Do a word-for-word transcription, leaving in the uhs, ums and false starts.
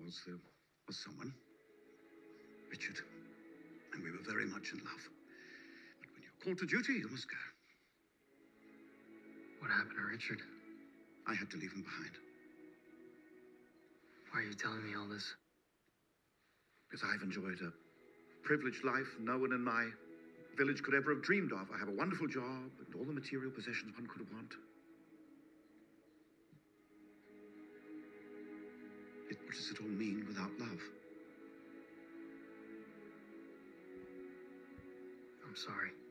was there was someone, Richard, and we were very much in love. But when you're called to duty, you must go. What happened to Richard? I had to leave him behind. Why are you telling me all this? Because I've enjoyed a privileged life no one in my village could ever have dreamed of. I have a wonderful job and all the material possessions one could want. Yet what does it all mean without love? I'm sorry.